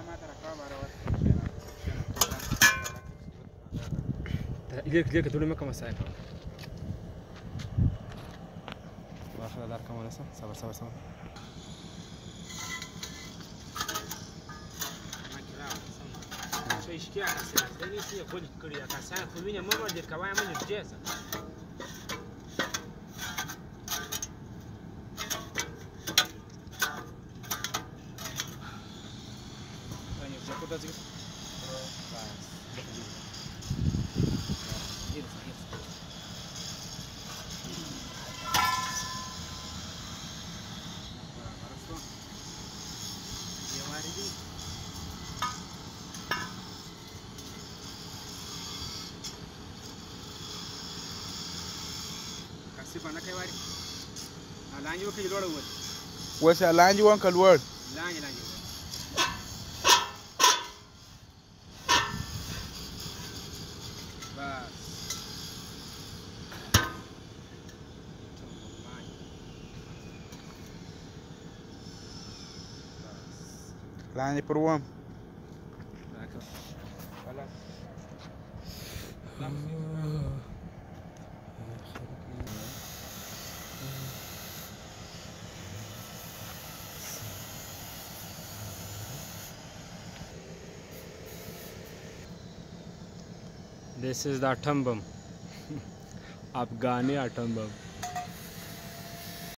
ليك تقولي مكة مسائل واخذ دار كمان لسه صبر شيء شكيا كسر دني سي يقول كريا كسر كوينه ما بدي كواي ما نجيزه يعني جاكو ده زين Pana kai wari alanji wa kai lora wani wasi alanji wan kalwar lanji bas lanji purwam This is the atom bomb. Afghani atom bomb.